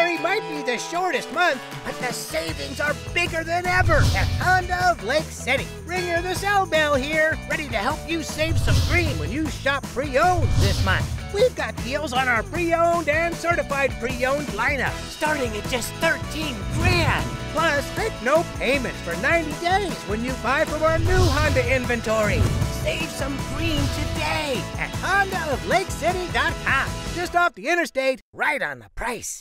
February might be the shortest month, but the savings are bigger than ever at Honda of Lake City. Ringer the Cell Bell here, ready to help you save some green when you shop pre-owned this month. We've got deals on our pre-owned and certified pre-owned lineup, starting at just $13 grand. Plus, make no payments for 90 days when you buy from our new Honda inventory. Save some green today at HondaofLakeCity.com. Just off the interstate, right on the price.